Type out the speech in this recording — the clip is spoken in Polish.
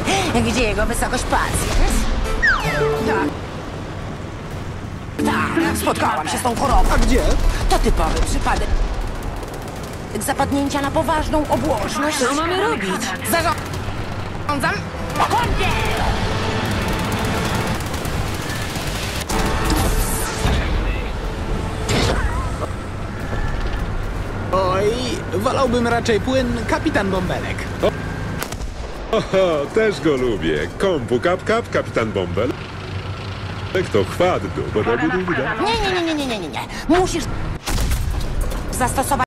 Gdzie jego wysokość pacjent? Tak, spotkałam się z tą chorobą. A gdzie? To typowy przypadek zapadnięcia na poważną obłożność. Co mamy robić? Zarządzam. Oj, wolałbym raczej płyn Kapitan Bąbelek. Oho, też go lubię. Kompu kap, kapitan Bąbel. To chwat do. Nie. Musisz zastosować